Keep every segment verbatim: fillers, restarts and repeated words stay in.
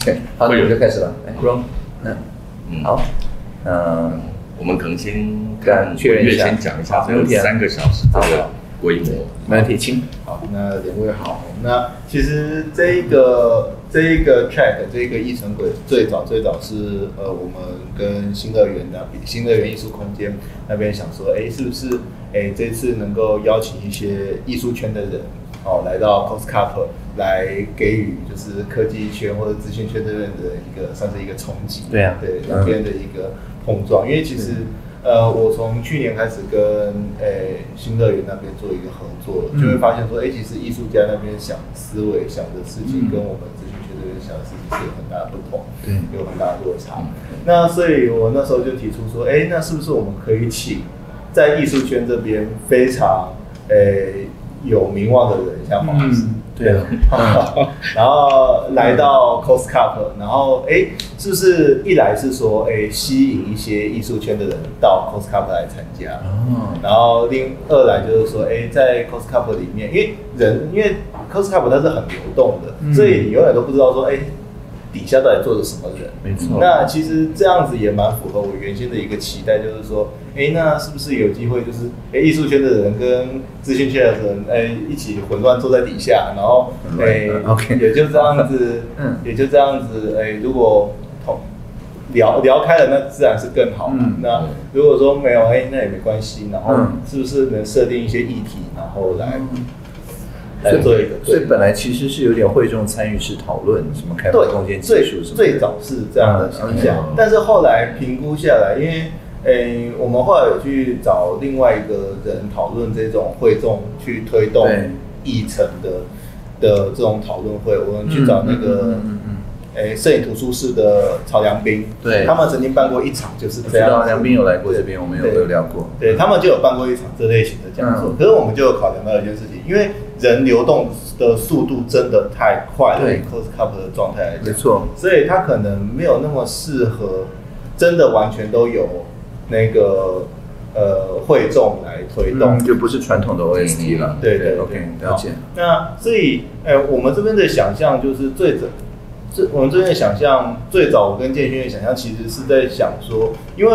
OK， 好，那我们就开始了。来 ，Ron， 那嗯，好，嗯， 我们可能先跟确认一下， 先讲一下这个三个小时这个规模。 没问题，请。 好，那两位好。那其实这一个这一个 track 这一个议程轨最早最早是呃我们跟新乐园那边新乐园艺术空间那边想说，哎，是不是哎这次能够邀请一些艺术圈的人哦来到 COSCUP 来给予就是科技圈或者资讯圈这边的一个算是一个冲击。 对啊， 对两边的一个碰撞，因为其实。呃，我从去年开始跟诶新乐园那边做一个合作，嗯、就会发现说，哎、欸，其实艺术家那边想思维、想的事情，跟我们资讯圈这边想的事情是有很大的不同，对，有很大的落差。嗯、那所以我那时候就提出说，哎、欸，那是不是我们可以请在艺术圈这边非常诶、欸、有名望的人，像黄老师。嗯对，然后来到 COSCUP， 然后哎，是不是一来是说哎吸引一些艺术圈的人到 COSCUP 来参加，哦、然后另二来就是说哎在 COSCUP 里面，因为人因为 COSCUP 它是很流动的，嗯、所以你永远都不知道说哎底下到底坐着什么人。没错。那其实这样子也蛮符合我原先的一个期待，就是说哎那是不是有机会就是哎艺术圈的人跟资讯圈的人哎一起混乱坐在底下，然后哎、嗯 okay. 也就这样子，嗯，也就这样子哎如果同聊聊开了，那自然是更好嘛。嗯、那如果说没有哎那也没关系，然后是不是能设定一些议题，然后来。嗯来做一个， 所以本来其实是有点会众参与式讨论，什么开放空间技术什么的， 最早是这样的想象，嗯、但是后来评估下来，因为诶、欸，我们后来有去找另外一个人讨论这种会众去推动议程的的这种讨论会，我们去找那个诶摄影图书室的曹良斌，对，他们曾经办过一场就是这样， 梁斌有来过这边，我们有聊过， 对他们就有办过一场这类型的讲座，嗯、可是我们就有考量到一件事情，因为人流动的速度真的太快了，对 COSCUP 的状态来讲， 没错， 所以它可能没有那么适合，真的完全都有那个呃会众来推动， 嗯、就不是传统的 O S T 了。 对对 ，OK， 了解。 那所以，哎、欸，我们这边的想象就是最早，这我们这边的想象最早，我跟建勋的想象其实是在想说，因为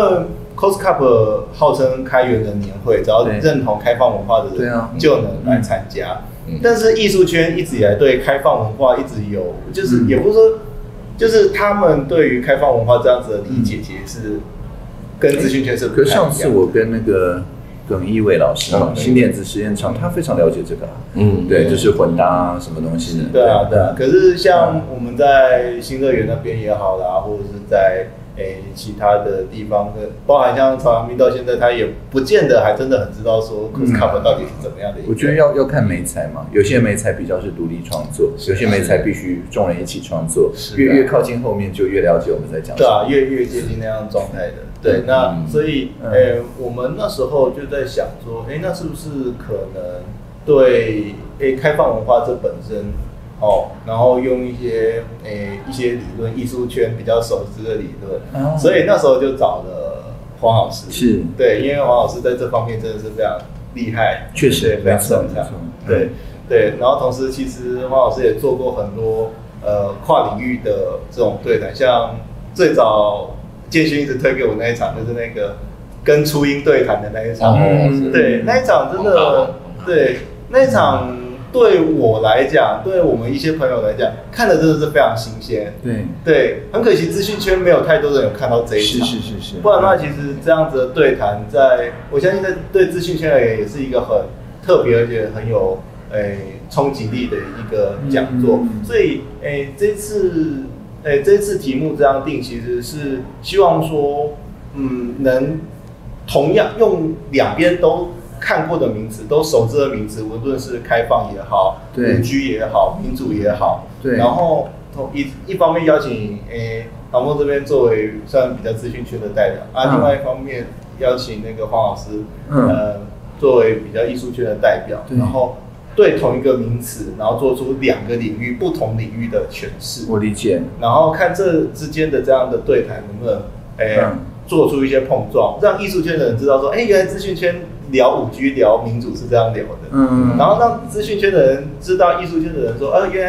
COSCUP 号称开源的年会，只要认同开放文化的人就能来参加。嗯、但是艺术圈一直以来对开放文化一直有，就是也不是说，就是他们对于开放文化这样子的理解，其实是跟资讯圈是不太一样的。 可上次我跟那个耿一伟老师嘛，嗯、新电子实验场，他非常了解这个，嗯，对，就是混搭什么东西的。 对啊，对啊。可是像我们在新乐园那边也好啦，或者是在诶其他的地方的，包含像曹阳明到现在，他也不见得还真的很知道说 COSCUP 到底是怎么样的一个。 我觉得要要看媒材嘛，有些媒材比较是独立创作，有些媒材必须众人一起创作，越越靠近后面就越了解我们在讲什么。 对啊，越越接近那样状态的。对，那、嗯、所以诶、欸，我们那时候就在想说，哎、欸，那是不是可能对诶、欸、开放文化这本身？哦，然后用一些诶一些理论，艺术圈比较熟知的理论，哦、所以那时候就找了黄老师。是，对，因为黄老师在这方面真的是非常厉害， 确实非常擅长。对对，然后同时其实黄老师也做过很多呃跨领域的这种对谈，像最早建勋一直推给我那一场，就是那个跟初音对谈的那一场。嗯、对，那一场真的，对那一场。对我来讲，对我们一些朋友来讲，看的真的是非常新鲜。对对，很可惜资讯圈没有太多人有看到这一场。是是是是。不然的话，其实这样子的对谈在，在我相信在对资讯圈而言，也是一个很特别而且很有诶冲击力的一个讲座。嗯、所以诶这次诶这次题目这样定，其实是希望说，嗯，能同样用两边都。看过的名词都熟知的名词，无论是开放也好，五 G 也好，民主也好，对。然后一一方面邀请诶唐梦这边作为算比较资讯圈的代表啊，嗯、另外一方面邀请那个黄老师，嗯、呃作为比较艺术圈的代表，然后对同一个名词，然后做出两个领域不同领域的诠释。 我理解。 然后看这之间的这样的对谈能不能诶、嗯、做出一些碰撞，让艺术圈的人知道说，哎，原来资讯圈。聊五 G 聊民主是这样聊的，嗯，然后让资讯圈的人知道艺术圈的人说，呃，原来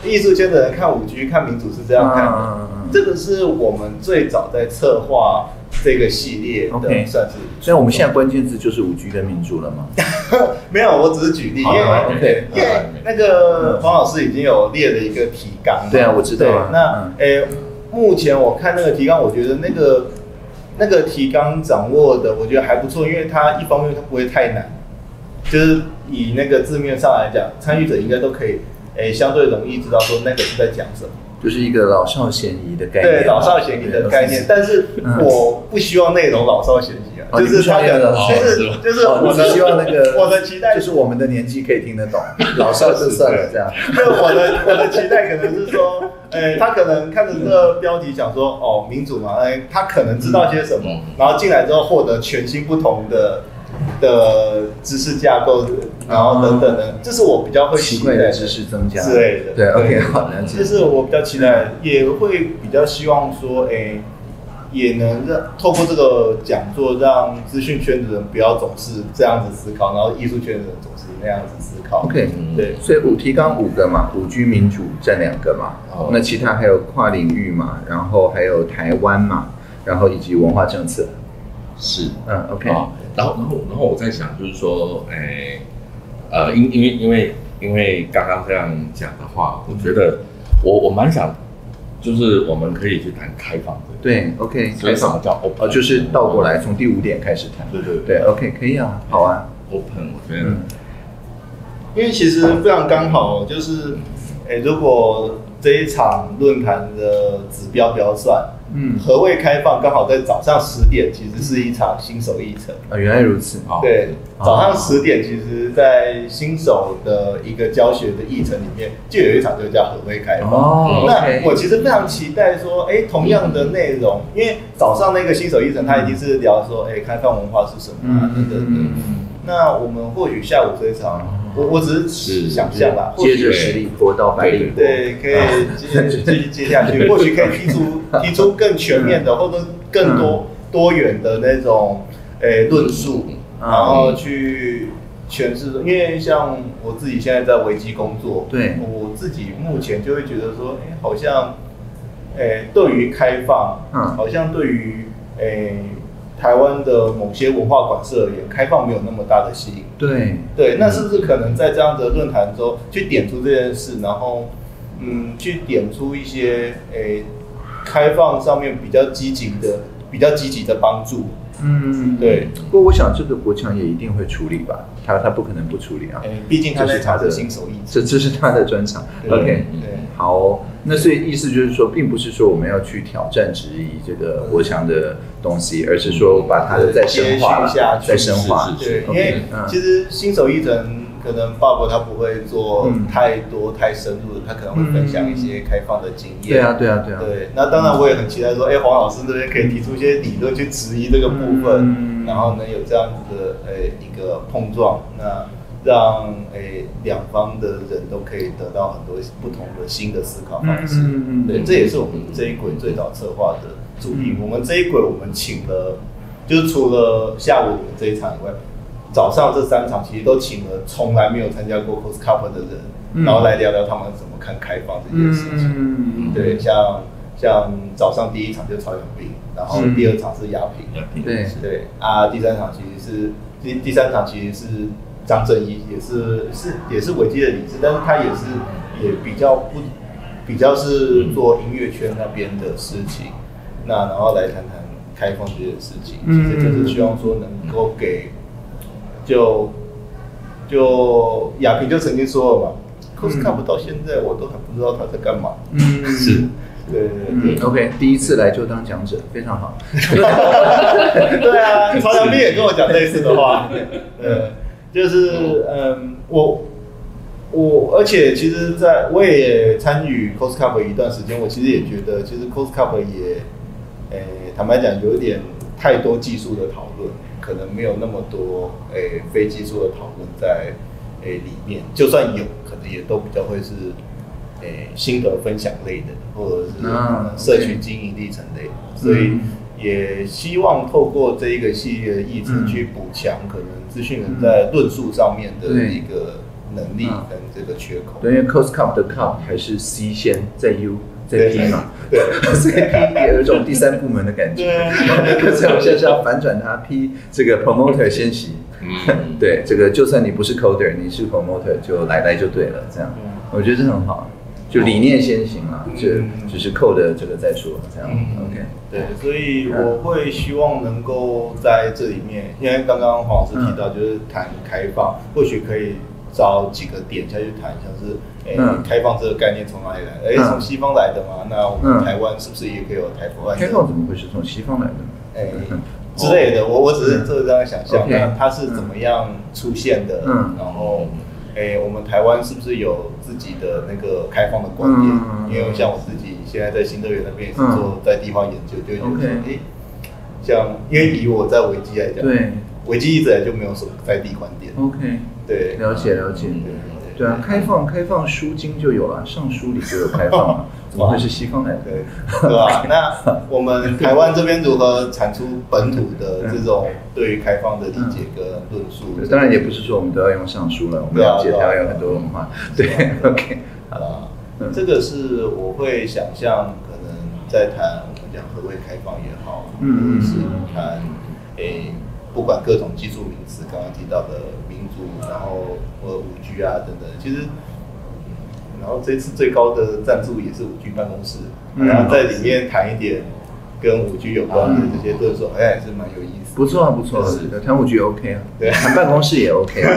艺术圈的人看五 G 看民主是这样看的，嗯嗯、这个是我们最早在策划这个系列的， okay. 算是。 所以我们现在关键字就是五 G 跟民主了吗？ 没有，我只是举例，因为、 okay. 因为那个黄老师已经有列了一个提纲。 对啊，我知道啊。 那诶、嗯，目前我看那个提纲，我觉得那个那个提纲掌握的，我觉得还不错，因为它一方面它不会太难，就是以那个字面上来讲，参与者应该都可以诶、相对容易知道说那个是在讲什么。 就是一个老少咸宜的概念， 对，老少咸宜的概念，但是我不希望内容老少咸宜啊， 哦、 就是他可能就是就是我的希望那个我的期待就是我们的年纪可以听得懂，老少就算了这样。 就我的我的期待可能是说，哎，他可能看着这个标题想说，哦，民主嘛，哎，他可能知道些什么，然后进来之后获得全新不同的的知识架构，然后等等的，这是我比较会期待的知识增加之类的。 对 ，OK， 好，了解。 这是我比较期待，也会比较希望说，哎，也能让透过这个讲座，让资讯圈的人不要总是这样子思考，然后艺术圈的人总是那样子思考。 OK， 对， 所以五提纲五个嘛，五 G 民主占两个嘛，哦、那其他还有跨领域嘛，然后还有台湾嘛，然后以及文化政策。 是， 嗯 ，OK，、 哦、然后然后然后我在想，就是说，哎，呃，因因为因为因为刚刚这样讲的话，我觉得我我蛮想，就是我们可以去谈开放的。 对 ，OK， 所以什么叫 open？ 哦，就是倒过来，从第五点开始谈。 对对对 ，OK， 可以啊，好啊 ，open， 我觉得、嗯， 因为其实非常刚好，就是，哎，如果这一场论坛的指标标算。嗯，何谓开放？刚好在早上十点，其实是一场新手议程啊、哦，原来如此。 对，哦、早上十点，其实，在新手的一个教学的议程里面，就有一场就叫何谓开放。 哦， 那 okay. 我其实非常期待说，哎，同样的内容，因为早上那个新手议程，它一定是聊说，哎，开放文化是什么啊，等等等。那我们或许下午这一场。我我只是想象啦， 接着实力活到百里， 对，可以接继续接下去，或许可以提出提出更全面的，或者更多多元的那种诶论述，然后去诠释。因为像我自己现在在维基工作， 对， 我自己目前就会觉得说，哎，好像诶对于开放，嗯，好像对于诶。台湾的某些文化馆舍而言，开放没有那么大的吸引。 对对，那是不是可能在这样的论坛中去点出这件事，然后嗯，去点出一些诶开放上面比较积极的、比较积极的帮助？嗯，对。 不过我想这个国强也一定会处理吧，他他不可能不处理啊。 诶，毕竟他是他的新手艺， 这这是他的专长。OK， 对，好、哦。那所以意思就是说，并不是说我们要去挑战质疑这个国强的东西，而是说把它的再深化了，再深化。 对，因为其实新手议程可能鲍勃他不会做太多太深入的，他可能会分享一些开放的经验。 对啊，对啊，对啊。 对，那当然我也很期待说，哎，黄老师这边可以提出一些理论去质疑这个部分，然后能有这样子的呃一个碰撞，那。让诶两方的人都可以得到很多不同的新的思考方式，嗯嗯嗯对，这也是我们这一轨最早策划的主意。嗯、我们这一轨我们请了，就是除了下午这一场以外，早上这三场其实都请了从来没有参加过 C O S C U P 的人，嗯、然后来聊聊他们怎么看开放这件事情。嗯、对，像像早上第一场就是曹永斌，然后第二场是亚平， 对对啊，第三场其实是第第三场其实是。张正一也是是也是维基的理事，但是他也是也比较不比较是做音乐圈那边的事情，那然后来谈谈开放这件事情，其实就是希望说能够给就就亚平就曾经说了嘛 ，C O S C U P 到现在我都还不知道他在干嘛， 嗯，是。 对对对 ，OK， 第一次来就当讲者，非常好。 对啊，曹阳斌也跟我讲类似的话，对。就是嗯，我我而且其实在我也参与 C O S C U P 一段时间，我其实也觉得，其实 C O S C U P 也，诶、欸，坦白讲，有点太多技术的讨论，可能没有那么多诶、欸、非技术的讨论在诶、欸、里面。就算有，可能也都比较会是诶、欸、心得分享类的，或者是、嗯、社群经营历程类的，所以。也希望透过这一个系列的议程去补强可能资讯人在论述上面的一个能力跟这个缺口。 对，因为 Cost Cup 的 Cup 还是 C 先再 U 再 P 嘛， 对， 所以 P 有一种第三部门的感觉。对，所以我现在是要反转它 ，P 这个 Promoter 先行。嗯，对，这个就算你不是 Coder， 你是 Promoter 就来来就对了，这样，我觉得这很好。就理念先行啊，就只是 code 这个再说，这样 OK。 对，所以我会希望能够在这里面，因为刚刚黄老师提到就是谈开放，或许可以找几个点下去谈，像是诶、欸、开放这个概念从哪里来？诶、欸，从西方来的嘛，那我们台湾是不是也可以有台湾？ 开放怎么会是从西方来的呢？ 诶、欸。之类的，我我只是这样想象，那它是怎么样出现的？嗯，然后，诶，我们台湾是不是有自己的那个开放的观点？嗯、因为像我自己现在在新乐园那边也是做在地化研究，就觉得说，诶，像因为以我在维基来讲，对，维基一直来就没有什么在地观点。 OK， 对， 了解了解。对啊，开放开放书经就有了，尚书里就有开放了，怎么会是西方来的？ 对吧？那我们台湾这边如何产出本土的这种对于开放的理解跟论述？ 当然也不是说我们都要用尚书了，我们了解台湾有很多文化。对 ，OK， 好了， 这个是我会想象，可能在谈我们讲何谓开放也好，嗯，是谈诶。不管各种技术名词，刚刚提到的民主，然后或五 G 啊等等，其实，然后这次最高的赞助也是五 G 办公室，嗯、然后在里面谈一点跟五 G 有关的这些论述，好像也是蛮有意思。 不错啊，不错啊，谈五 G OK 啊，对，谈办公室也 OK 啊，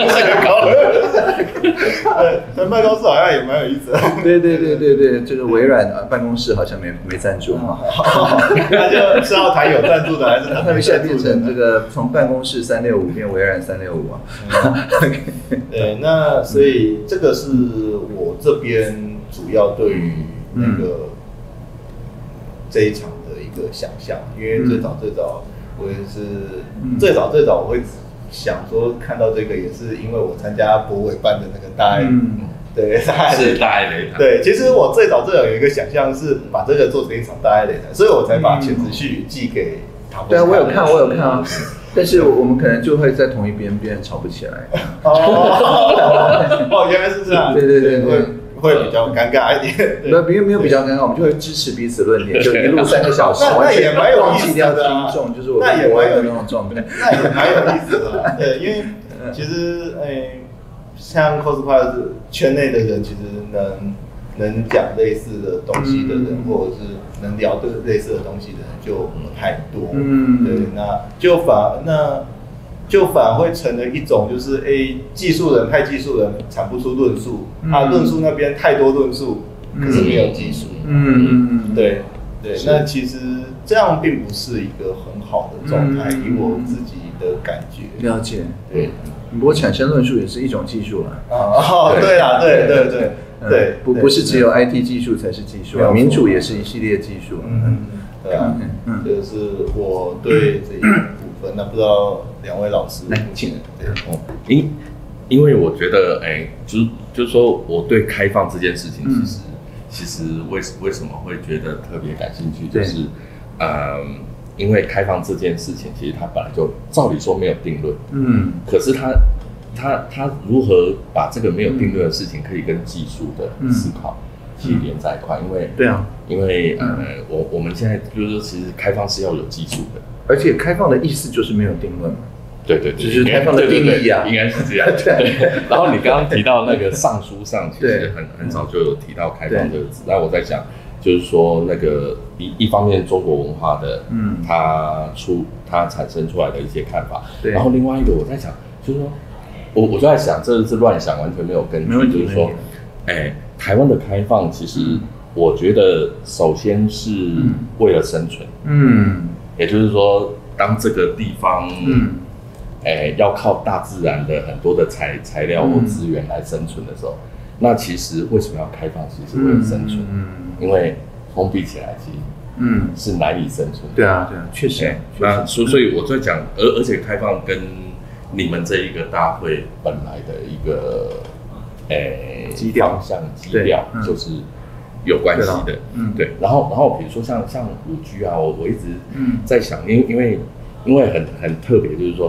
对，谈办公室好像也蛮有意思的。 对对对对对，这个微软办公室好像没没赞助哈， 那就是要谈有赞助的还是谈他们现在变成这个从办公室三六五变微软三六五啊？ 对，那所以这个是我这边主要对于那个这一场的一个想象，因为最早最早。我也是最早最早我会想说看到这个也是因为我参加博伟办的那个大爱，嗯、对， 大爱是大爱擂台。 对，其实我最早最早有一个想象是把这个做成一场大爱擂台，所以我才把遣词序寄给唐。 对啊，我有看，我有看啊。但是我们可能就会在同一边，别人吵不起来。 哦，哦，原来是这样。 对对对对。 会比较尴尬一点， 没有没有没有比较尴尬，我们就会支持彼此论点，就一路三个小时， 那也蛮有意思的， 听众就是我那也蛮有那种状态， 那也蛮有意思的，对，因为其实诶，像 cosplay 圈内的人，其实能能讲类似的东西的人，或者是能聊对类似的东西的人，就不太多，嗯，对，那就反那。就反而会成了一种，就是诶、欸，技术人太技术人产不出论述，啊，论述那边太多论述，可是没有技术，嗯嗯嗯，对对，那其实这样并不是一个很好的状态，以我自己的感觉。 了解， 对， 不过产生论述也是一种技术了。 哦，对啦，对对对对， 不不是只有 I T 技术才是技术，民主也是一系列技术。 嗯，对啊，这是我对这一部分，那不知道。两位老师， 来，请。 对， 哦，因因为我觉得，哎、欸，就是就是说，我对开放这件事情，其实、嗯、其实为为什么会觉得特别感兴趣，就是，嗯，因为开放这件事情，其实它本来就照理说没有定论，嗯，可是它它它如何把这个没有定论的事情，可以跟技术的思考去连在一块，因为对啊， 因为呃，我我们现在就是说，其实开放是要有技术的， 而且开放的意思就是没有定论嘛。 对对对， 只是开放的定义啊， 应该是这样。对，然后你刚刚提到那个上书上，其实很很早就有提到开放这个字。那我在想，就是说那个一一方面中国文化的，嗯，它出它产生出来的一些看法，然后另外一个我在想，就是说，我我就在想，这是乱想，完全没有根据。就是说，哎，台湾的开放，其实我觉得首先是为了生存，嗯，也就是说，当这个地方，嗯。欸、要靠大自然的很多的材材料或资源来生存的时候，嗯、那其实为什么要开放？其实是为了生存，嗯，因为封闭起来其实嗯是难以生存的。 对啊，对啊，确实。欸、 那所所以我在讲，而而且开放跟你们这一个大会本来的一个诶、欸、 基调方向基调就是有关系的，嗯，对。然后然后比如说像像五 G 啊，我我一直在想，因为因为因为很很特别，就是说。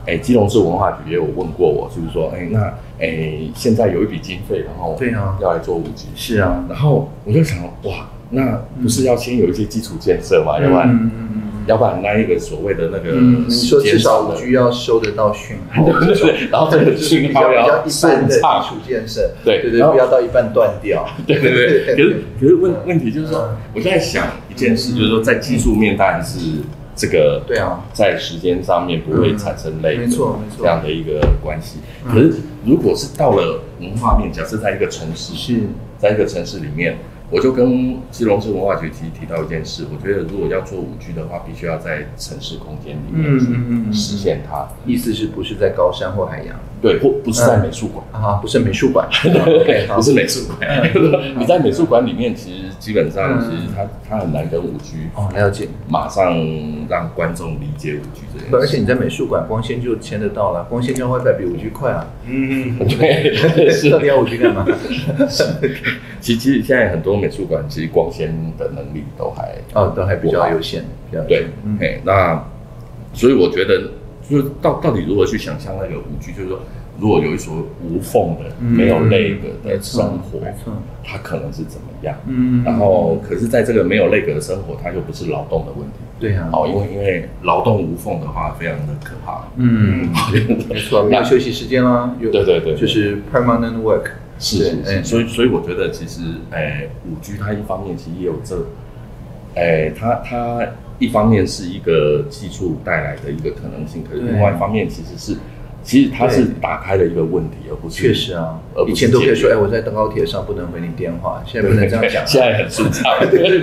哎，基隆市文化局也有问过我，就是说，哎，那哎现在有一笔经费，然后对啊， 要来做五 G， 是啊， 然后我就想，哇，那不是要先有一些基础建设嘛，要不然，嗯嗯嗯，要不然那一个所谓的那个， 嗯，你说至少五 G 要收得到讯号， 对，然后这个讯号要一半的基础建设， 对对对，不要到一半断掉， 对对对。可是可是问问题就是说，我在想一件事，就是说在技术面当然是。这个对啊， 在时间上面不会产生类没错没错这样的一个关系。可是如果是到了文化面，假设在一个城市， 是在一个城市里面，我就跟基隆市文化局提提到一件事，我觉得如果要做五 G 的话，必须要在城市空间里面去实现它。 意思是不是在高山或海洋？ 对，或不是在美术馆啊，不是美术馆， 不是美术馆。你在美术馆里面，其实基本上其实它它很难跟五 G 哦了解， 马上让观众理解五 G 这件事。 而且你在美术馆光纤就牵得到了，光纤交 WiFi 比五 G 快啊。 嗯，对， 是到底要五 G 干嘛？ 其实其实现在很多美术馆其实光纤的能力都还哦都还比较有限，比较对，哎那所以我觉得。就是到到底如何去想象那个五 G， 就是说，如果有一所无缝的、嗯、没有类隔的生活，它可能是怎么样？嗯，然后可是在这个没有类隔的生活，它又不是劳动的问题。 对啊， 好，因为因为劳动无缝的话，非常的可怕。 嗯，没错，没有休息时间啦。 对对对， 就是 permanent work。 是是是，所以所以我觉得其实，诶，五 G 它一方面其实也有这，诶，它它。一方面是一个技术带来的一个可能性，可是另外一方面其实是，其实它是打开了一一个问题，而不是确实啊，以前都可以说，哎，我在高铁上不能回你电话，现在不能这样讲， 现在很顺畅。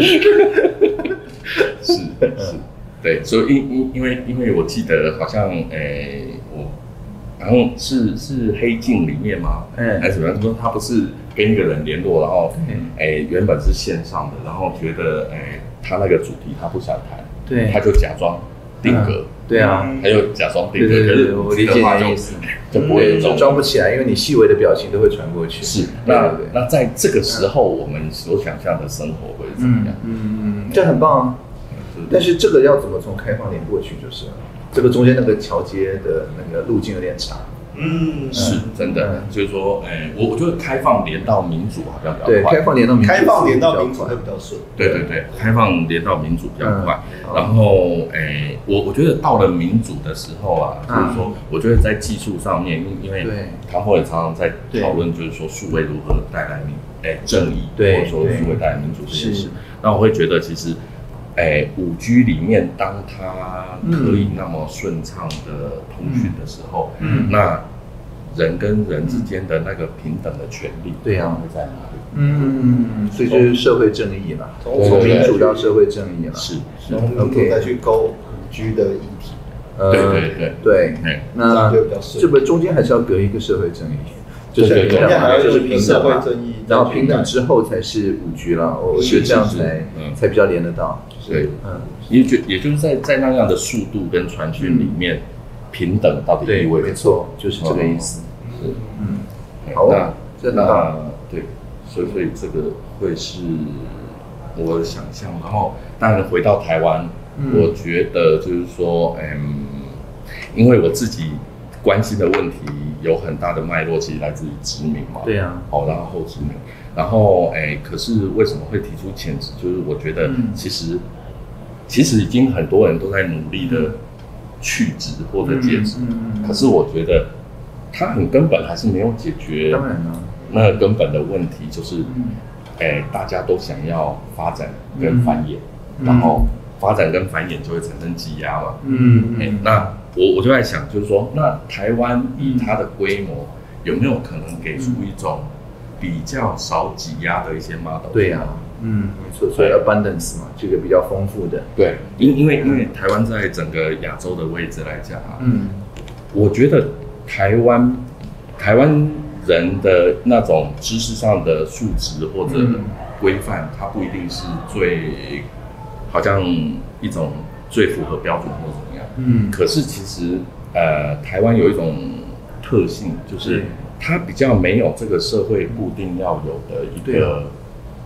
是是，对，所以因因因为因为我记得好像，诶，我好像是是黑镜里面嘛，嗯，还是怎么样？说他不是跟一个人联络，然后，诶，原本是线上的，然后觉得，诶。他那个主题他不想谈， 对， 他就假装定格， 对啊， 他又假装定格， 可是我理解你的意思， 就不会就装不起来，因为你细微的表情都会传过去。 是，那那在这个时候，我们所想象的生活会怎么样？ 嗯嗯，这很棒啊。但是这个要怎么从开放连过去，就是这个中间那个桥接的那个路径有点长。 嗯，是真的，就是说，哎，我我觉得开放连到民主好像比较快。 对，开放连到民主， 开放连到民主会比较顺。 对对对，开放连到民主比较快。然后，哎，我我觉得到了民主的时候啊，就是说，我觉得在技术上面，因因为唐凤也常常在讨论，就是说数位如何带来民哎正义，或者说数位带来民主这件事。那我会觉得其实。哎，五 G 里面，当它可以那么顺畅的通讯的时候，嗯，那人跟人之间的那个平等的权利， 对呀， 会在哪里？ 嗯，所以就是社会正义嘛，从民主到社会正义嘛， 是是 ，OK， 再去勾五 G 的议题， 对对对对，那这个中间还是要隔一个社会正义。就是平等嘛，就是平等嘛，然后平等之后才是五 G 了，我觉得这样才才比较连得到。 对，嗯，也就也就是在在那样的速度跟传讯里面，平等到底意味着？ 没错，就是这个意思。 是， 嗯，好， 那那对，所以所以这个会是我的想象。然后当然回到台湾，我觉得就是说，嗯，因为我自己关心的问题。有很大的脉络，其实来自于殖民嘛， 对啊， 好，然后后殖民，然后哎，可是为什么会提出潜质？就是我觉得其实、嗯、其实已经很多人都在努力的去殖或者解殖、嗯嗯，可是我觉得它很根本还是没有解决。 当然了， 那个根本的问题就是，哎、嗯，大家都想要发展跟繁衍，嗯、然后发展跟繁衍就会产生挤压嘛，嗯，哎，那。我我就在想，就是说，那台湾以它的规模，有没有可能给出一种比较少挤压的一些 model？ 对呀、啊，嗯，没错，所以 abundance 嘛，这个比较丰富的。 对，因因为因为台湾在整个亚洲的位置来讲啊，嗯，我觉得台湾台湾人的那种知识上的素质或者规范，它不一定是最好像一种最符合标准或者怎么样。嗯，可是其实呃，台湾有一种特性，就是它比较没有这个社会固定要有的一个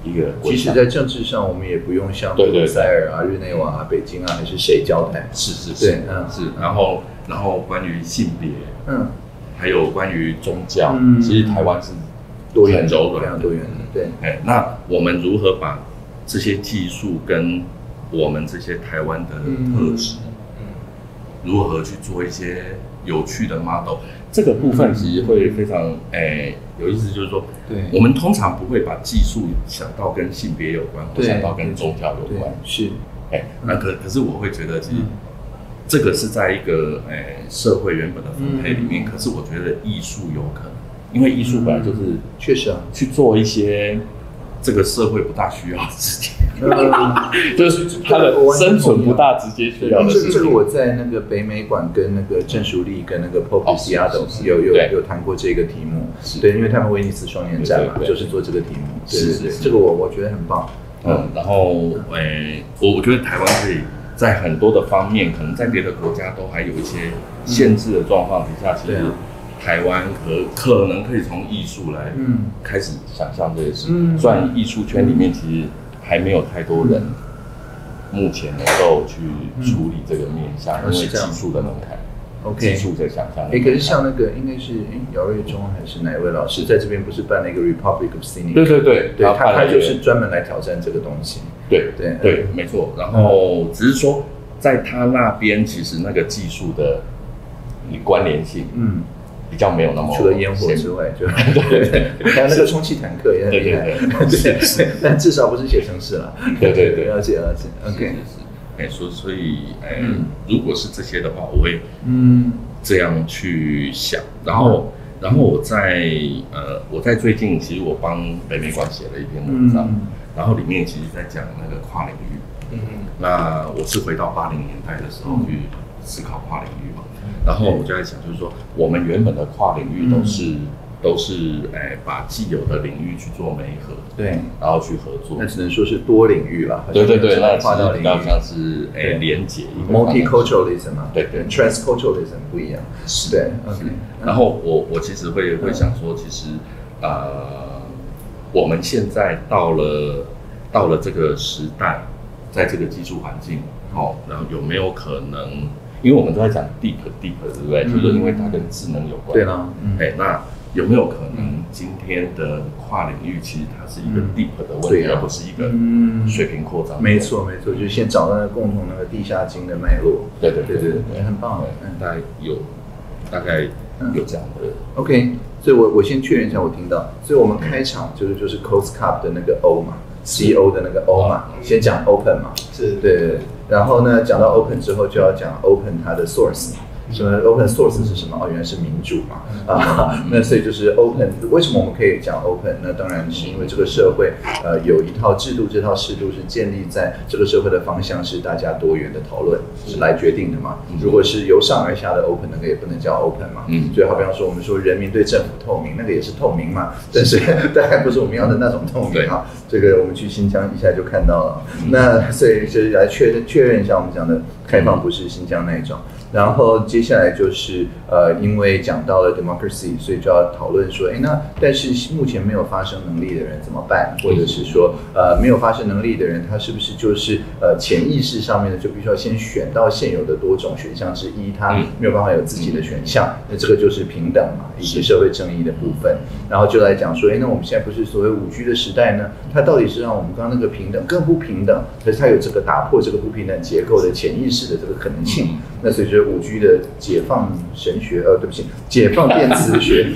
一个国家。 即使在政治上，我们也不用像布鲁塞尔啊、日内瓦啊、北京啊，还是谁交代？ 是是是，对，嗯是。然后然后关于性别，嗯，还有关于宗教，嗯，其实台湾是多元、 柔软、 非常多元的，对。 哎，那我们如何把这些技术跟我们这些台湾的特质，嗯，如何去做一些有趣的 model？这个部分其实会非常诶有意思，就是说，对，我们通常不会把技术想到跟性别有关，或想到跟宗教有关， 是， 哎，那可可是我会觉得，其实这个是在一个诶社会原本的分配里面，可是我觉得艺术有可能，因为艺术本来就是确实啊， 去做一些这个社会不大需要的事情。就是他的生存不大直接需要的事情。 这个我在那个北美馆跟那个郑淑丽跟那个 Pope Siado 有有有谈过这个题目，对，因为他们威尼斯双年展嘛，就是做这个题目，对对对，这个我我觉得很棒。 嗯，然后诶，我我觉得台湾可以在很多的方面，可能在别的国家都还有一些限制的状况底下，其实台湾可可能可以从艺术来开始想象这些事。虽然艺术圈里面其实还没有太多人目前能够去处理这个面向，因为技术的门槛， OK， 技术的想象。 哎，可是像那个应该是哎姚瑞忠还是哪位老师在这边不是办了一个 Republic of Cynic？ 对对对， 对他他就是专门来挑战这个东西。 对对对，没错。然后只是说在他那边，其实那个技术的你关联性，嗯。比较没有那么除了烟火之外，就对对，还有那个充气坦克也很厉害，对对，但至少不是写程式了， 对对对， 了解了解 ，OK， 是是，哎，所所以哎，如果是这些的话，我会嗯这样去想，然后然后我在呃我在最近其实我帮北美馆写了一篇文章，然后里面其实在讲那个跨领域，嗯嗯，那我是回到八零年代的时候去思考跨领域嘛。然后我就在想，就是说，我们原本的跨领域都是、嗯、都是哎，把既有的领域去做媒合， 对， 然后去合作。 那只能说是多领域了。 对对对，那跨到比较像是哎连结一个 multiculturalism 嘛， 对对 ，transculturalism 不一样， 是对 ，OK。然后我我其实会会想说，其实呃，我们现在到了到了这个时代，在这个技术环境，好，然后有没有可能？因为我们都在讲 deep deep， 对不对？嗯、就是因为它跟智能有关。 对啦， 哎、嗯，那有没有可能今天的跨领域其实它是一个 deep 的问题，嗯、而不是一个水平扩张？ 没错，没错，就是先找到那个共同那个地下经的脉络。 对对对对对，很棒。 嗯，大概有大概有这样的。 OK， 所以我我先确认一下，我听到，所以我们开场就是就是 Coast Cup 的那个 O 嘛 ，C O 的那个 O 嘛，先讲 Open 嘛， 是对对。然后呢，讲到 open 之后，就要讲 open 它的 source。什么 open source 是什么？哦，原来是民主嘛啊！那所以就是 open。为什么我们可以讲 open？那当然是因为这个社会呃有一套制度，这套制度是建立在这个社会的方向是大家多元的讨论是来决定的嘛。如果是由上而下的 open， 那个也不能叫 open 嘛。嗯。所以好比方说，我们说人民对政府透明，那个也是透明嘛，但是大概不是我们要的那种透明啊。这个我们去新疆一下就看到了。那所以就是来确认确认一下，我们讲的开放不是新疆那一种。然后接下来就是呃，因为讲到了 democracy， 所以就要讨论说，哎，那但是目前没有发声能力的人怎么办？或者是说，呃，没有发声能力的人，他是不是就是呃潜意识上面的就必须要先选到现有的多种选项之一，他没有办法有自己的选项，那这个就是平等嘛，以及社会正义的部分。然后就来讲说，哎，那我们现在不是所谓五 G 的时代呢？它到底是让我们刚刚那个平等更不平等，可是它有这个打破这个不平等结构的潜意识的这个可能性。那所以就五 G 的解放神学，呃，对不起，解放电磁学。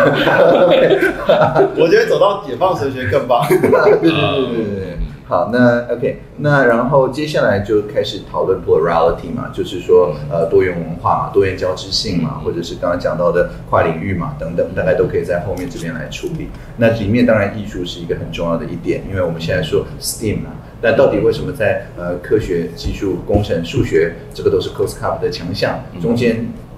我觉得走到解放神学更棒。 对对对对对。好，那 OK， 那然后接下来就开始讨论 plurality 嘛，就是说呃多元文化嘛，多元交织性嘛，或者是刚刚讲到的跨领域嘛等等，大概都可以在后面这边来处理。那里面当然艺术是一个很重要的一点，因为我们现在说 S T E A M 嘛。但到底为什么在呃科学、技术、工程、数学，这个都是 Coast Cup 的强项，中间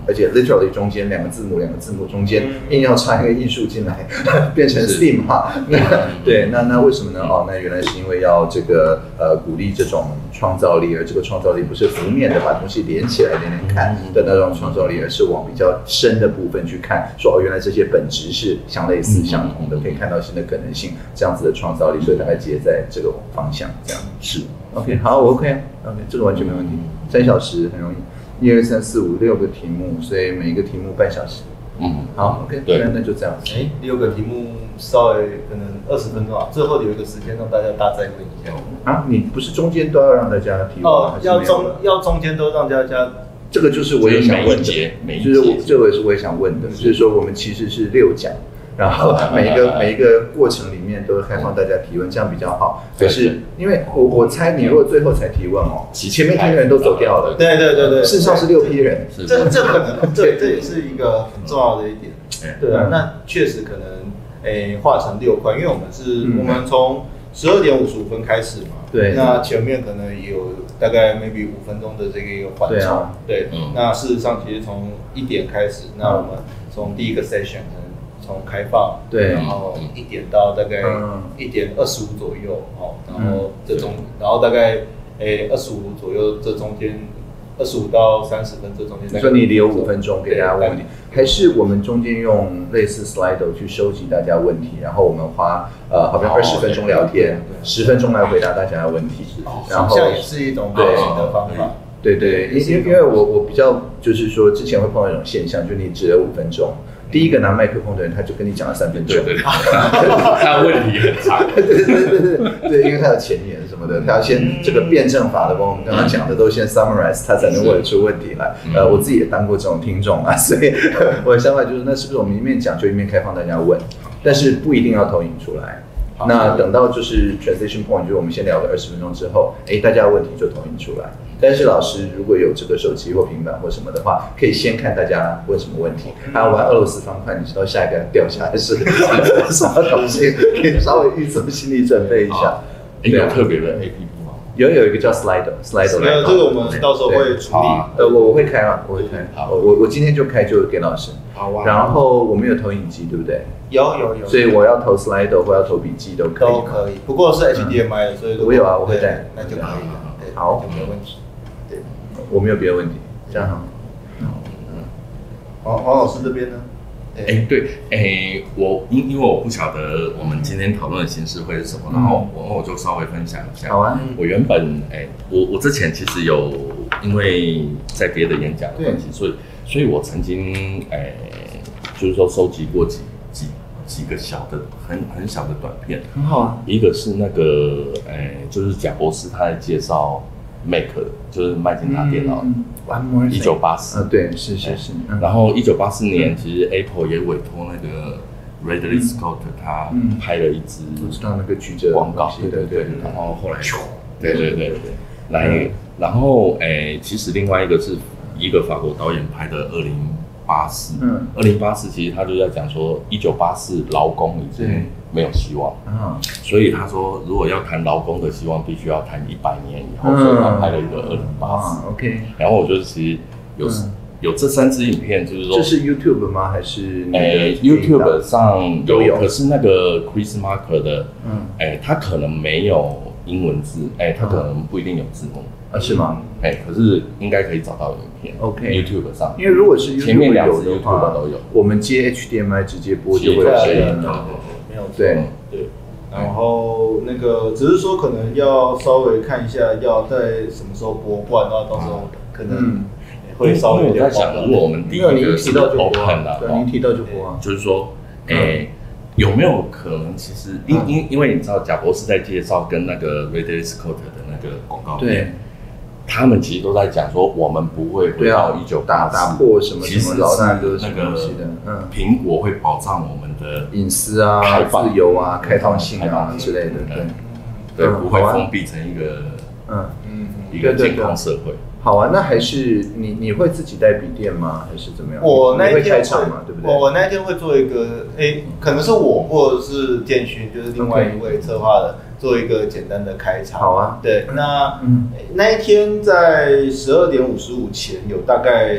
而且 literally 中间两个字母两个字母中间硬要插一个艺术进来，变成 STEAM 哈。那对，那那为什么呢？哦，那原来是因为要这个呃鼓励这种创造力，而这个创造力不是浮面的把东西连起来连连看的那种创造力，而是往比较深的部分去看，说哦原来这些本质是相类似相同的，可以看到新的可能性，这样子的创造力，所以大概接在这个方向这样。 是 OK， 好，我 OK OK， 这个完全没问题，三小时很容易，一二三四五六个题目，所以每一个题目半小时。嗯，好 OK， 对，那就这样子。 哎，六个题目稍微可能二十分钟啊，最后有一个时间让大家大再问一下。 啊，你不是中间都要让大家提问哦，要中要中间都让大家。 这个就是我也想问的，就是我这个也是我也想问的，就是说我们其实是六讲，然后每一个每一个过程里面都开放大家提问，这样比较好。可是因为我我猜你如果最后才提问哦，前面听的人都走掉了。 对对对对， 事实上是六批人， 这这可能这这也是一个很重要的一点。对啊，那确实可能诶划成六块，因为我们是我们从十二点五十五分开始嘛。对，那前面可能也有大概 maybe 五分钟的这个一个缓冲，对，嗯，那事实上其实从一点开始，那我们从第一个 session 可能从开放，对，然后一点到大概一点二十五左右，哦，然后这中，然后大概诶二十五左右这中间。二十五到三十分这中间， 你说你留五分钟给大家问问题，还是我们中间用类似 Slido 去收集大家问题，然后我们花呃好像二十分钟聊天，十分钟来回答大家的问题， 然后也是一种可行的方法。 对对，因因因为我我比较就是说之前会碰到一种现象，就是你只有五分钟。第一个拿麦克风的人，他就跟你讲了三分钟， 对对对，他问题很长， 对对对对对，因为他有前言什么的，他要先这个辩证法的，把我们刚刚讲的都先 summarize， 他才能问得出问题来。呃，我自己也当过这种听众啊，所以我的想法就是，那是不是我们一面讲就一面开放大家问，但是不一定要投影出来。那等到就是 transition point， 就是我们先聊了二十分钟之后，哎，大家的问题就投影出来。但是老师如果有这个手机或平板或什么的话，可以先看大家问什么问题。还有玩俄罗斯方块，你知道下一个掉下来是什么东西，可以稍微预做心理准备一下。 有特别的 A P P 吗？ 有有一个叫 Slido，Slido。 没有，这个我们到时候会处理。 呃，我我会开嘛，我会开。好，我我今天就开，就给老师。好啊。然后我们有投影机，对不对？ 有有有。 所以我要投 Slido 或要投笔记都可以。 都可以，不过是 H D M I 的，所以我有啊，我会带， 那就可以了。 好， 没有问题。 对，我没有别的问题，这样好。 嗯，黄黄老师这边呢？ 哎，对，哎，我因因为我不晓得我们今天讨论的形式会是什么，然后我我就稍微分享一下。 好啊。 我原本哎，我我之前其实有因为在别的演讲的关系，所以所以我曾经哎，就是说收集过几几几个小的很很小的短片， 很好啊。 一个是那个哎，就是贾博士他在介绍 Mac， 就是麦金塔电脑。一九八四， 啊，对，是是是。 然后一九八四年，其实 Apple 也委托那个 Ridley Scott， 他拍了一支， 我知道那个举着广告，对对对。然后后来，对对对对，来，然后诶，其实另外一个是一个法国导演拍的二零八四，嗯，二零八四其实他就在讲说，一九八四劳工已经没有希望啊，所以他说如果要谈劳工的希望，必须要谈一百年以后，所以他拍了一个二零八四 ，OK。然后我就是其实有有这三支影片，就是说这是 YouTube 吗？还是诶 YouTube 上有，可是那个 Chris Marker 的，嗯，诶他可能没有英文字，诶他可能不一定有字幕。 啊，是吗？ 哎，可是应该可以找到影片 ，OK，YouTube 上， 因为如果是 YouTube 前面两支 YouTube 都有， 我们接 H D M I 直接播就会有声音了， 没有错，对对。然后那个只是说可能要稍微看一下要在什么时候播，不然的话到时候可能会稍微有点。 我在想，如果我们第一个是 open 的， 对，您提到就播啊， 就是说，哎。有没有可能，其实因因因为你知道，贾博士在介绍跟那个 Ridley Scott 的那个广告片，他们其实都在讲说，我们不会回到一九八四， 打破什么什么老大哥什么东西的， 嗯，苹果会保障我们的隐私啊、自由啊、开放性啊之类的， 对，对，不会封闭成一个嗯嗯一个健康社会。 好啊，那还是你你会自己带笔电吗？还是怎么样？ 我那一天会开场嘛，对不对？ 我那一天会做一个，哎，可能是我或者是建勋，就是另外一位策划的，做一个简单的开场。 好啊， 对，那嗯，那一天在十二点五十五前有大概呃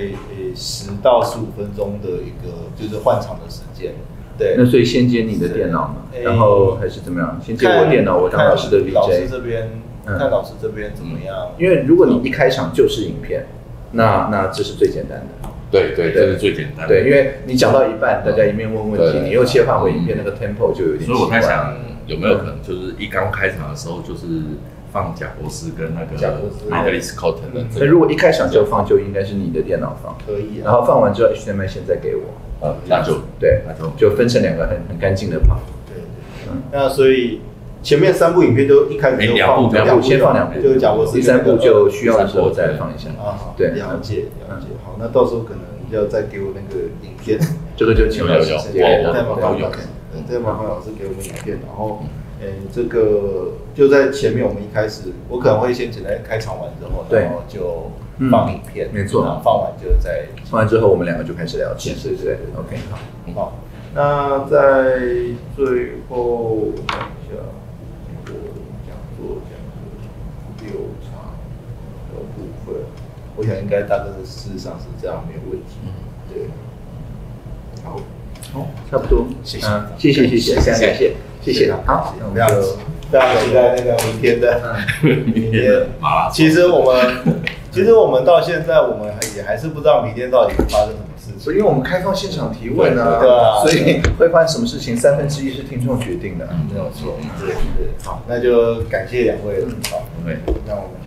十到十五分钟的一个就是换场的时间。对， 那所以先接你的电脑嘛，然后还是怎么样？先接我电脑，我当老师的 V J。 老师这边，看老师这边怎么样？ 因为如果你一开场就是影片，那那这是最简单的。 对对，这是最简单的。 对，因为你讲到一半，大家一面问问题，你又切换回影片，那个 tempo 就有点奇怪。 所以我在想，有没有可能就是一刚开场的时候，就是放贾博士跟那个 Ridley Scott 的。 那如果一开场就放，就应该是你的电脑放。 可以。 然后放完之后 H D M I 线再给我。 呃，那就对，那就就分成两个很很干净的跑。 对对。那所以前面三部影片都一开始就放两部，先放两部， 就是贾博士。 第三部就需要的时候再放一下。 啊，对，了解了解。好，那到时候可能要再给我那个影片。 这个就请老师直接给我。 再麻烦老师，再麻烦老师给我们影片，然后。诶，这个就在前面，我们一开始，我可能会先简单开场完之后，然后就放影片， 没错， 放完就再放完之后，我们两个就开始聊天， 是是是 ，OK， 好， 好，那在最后看一下这个讲座讲的流程的部分，我想应该大概是事实上是这样，没有问题，对，好， 好，差不多， 谢谢， 谢谢谢谢，非常感谢。谢谢，好， 那我们就非常期待那个明天的明天马拉松。 其实我们，其实我们到现在，我们也还是不知道明天到底会发生什么事情。 因为我们开放现场提问啊， 对啊， 所以会发生什么事情，三分之一是听众决定的， 没有错。对对，好，那就感谢两位了，好， 对， 那我们。